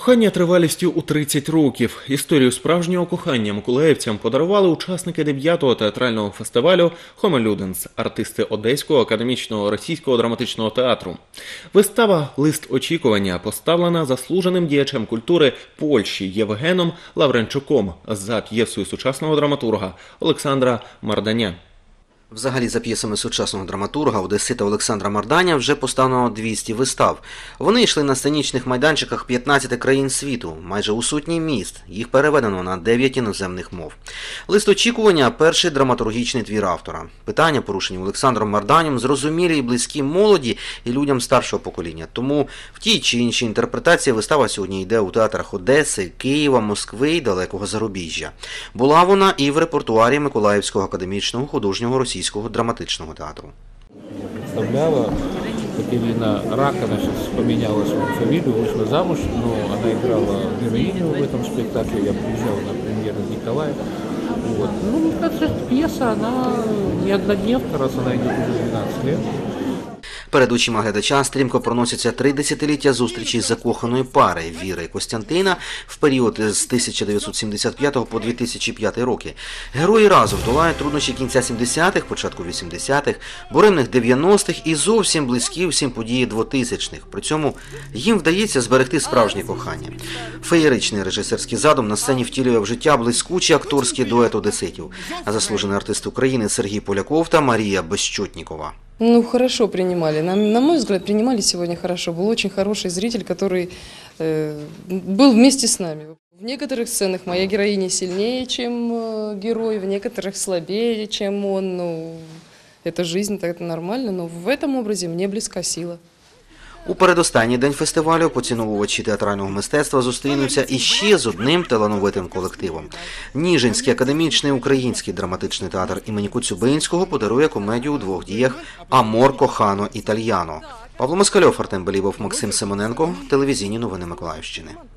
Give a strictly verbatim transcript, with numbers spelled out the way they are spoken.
Кохання тривалістю у тридцять років. Історію справжнього кохання миколаївцям подарували учасники дев'ятого театрального фестивалю «Хомелюденс» – артисти Одеського академічного російського драматичного театру. Вистава «Лист очікування» поставлена заслуженим діячем культури Польщі Євгеном Лавренчуком за п'єсою сучасного драматурга Олександра Марданя. Взагалі, за п'єсами сучасного драматурга одесита Олександра Марданя вже поставлено двісті вистав. Вони йшли на сценічних майданчиках п'ятнадцяти країн світу, майже у сотні міст. Їх переведено на дев'ять іноземних мов. «Лист очікування» – перший драматургічний твір автора. Питання, порушені Олександром Марданем, зрозумілі і близькі молоді і людям старшого покоління. Тому в тій чи іншій інтерпретації вистава сьогодні йде у театрах Одеси, Києва, Москви і далекого зарубіжжя. Була вона і в репертуарі Миколаївського академічного художнього російського Російського драматичного театру. Представляла Катерина Рак, она сейчас поменяла свою фамилию, вышла замуж, но она играла героиню в этом спектакле, я приезжал на премьеру в Николаев. Вот. Ну, как пьеса, она не однодневка, раз она идет уже двенадцать лет. Перед очима глядача стрімко проносяться три десятиліття зустрічі закоханої пари Віри і Костянтина в період з тисяча дев'ятсот сімдесят п'ятого по дві тисячі п'ятий роки. Герої разом долають труднощі кінця сімдесятих, початку вісімдесятих, буремних дев'яностих і зовсім близькі всім події двотисячних. При цьому їм вдається зберегти справжнє кохання. Феєричний режисерський задум на сцені втілює в життя блискучий акторський дует одеситів. Заслужений артист України Сергій Поляков та Марія Безчотнікова. Ну, хорошо принимали. На, на мой взгляд, принимали сегодня хорошо. Был очень хороший зритель, который э, был вместе с нами. В некоторых сценах моя героиня сильнее, чем э, герой, в некоторых слабее, чем он. Ну, это жизнь, это нормально, но в этом образе мне близка сила. У передостанній день фестивалю поціновувачі театрального мистецтва зустрінуться іще з одним талановитим колективом. Ніжинський академічний український драматичний театр імені Коцюбинського подарує комедію у двох діях «Амор кохано італьяно». Павло Москальов, Артем Белібов, Максим Семененко. Телевізійні новини Миколаївщини.